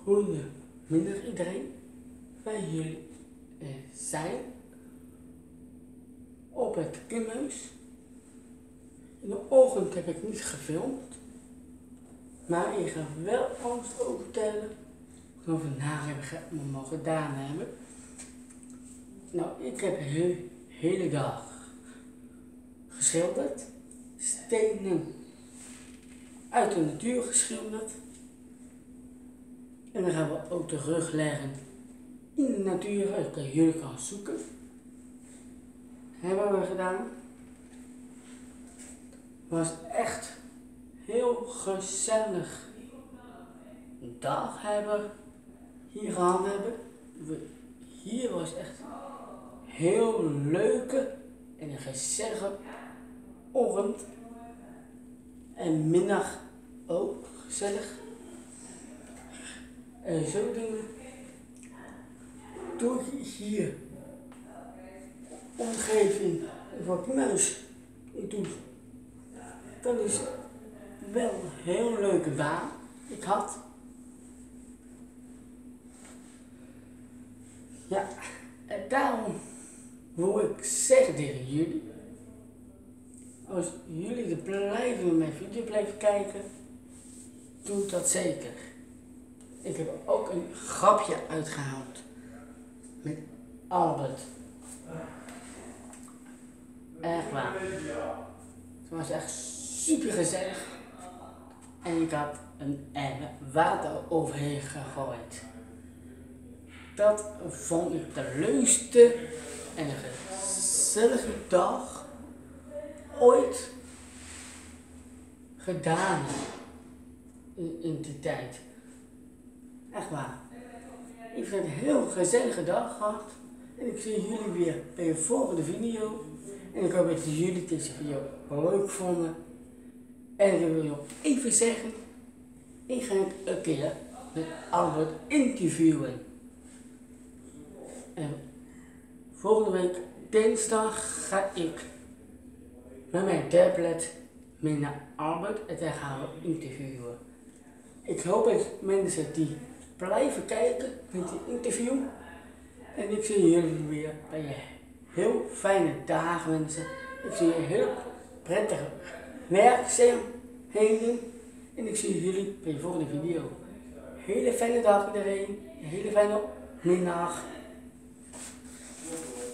Goedemiddag iedereen. Wij jullie zijn op het Kimhuis. In de ochtend heb ik niet gefilmd, maar ik ga wel alles over vertellen wat we vandaag hebben gedaan hebben. Nou, ik heb de hele dag geschilderd, stenen uit de natuur geschilderd. En dan gaan we ook de rug leggen in de natuur, dat jullie kan zoeken. Hebben we gedaan. Was echt heel gezellig dag hebben hier gehad hebben. Hier was echt heel leuke en een gezellige ochtend en middag ook gezellig. En zo dingen doe ik hier omgeving wat muis ik doe. Dat is wel een heel leuke baan ik had. Ja, en daarom wil ik zeggen tegen jullie, als jullie er blijven met mijn video blijven kijken, doe dat zeker. Ik heb ook een grapje uitgehaald met Albert. Echt waar. Het was echt super gezellig. En ik had een emmer water overheen gegooid. Dat vond ik de leukste en gezellige dag ooit gedaan in die tijd. Echt waar. Ik heb een heel gezellige dag gehad. En ik zie jullie weer bij de volgende video. En ik hoop dat jullie deze video leuk vonden. En ik wil nog even zeggen. Ik ga een keer met Albert interviewen. En volgende week dinsdag ga ik met mijn tablet mee naar Albert. En daar gaan we interviewen. Ik hoop dat mensen die blijven kijken met die interview. En ik zie jullie weer bij je heel fijne dagen wensen. Ik zie je heel prettige werkzaamheden. En ik zie jullie bij de volgende video. Hele fijne dag iedereen. Een hele fijne middag.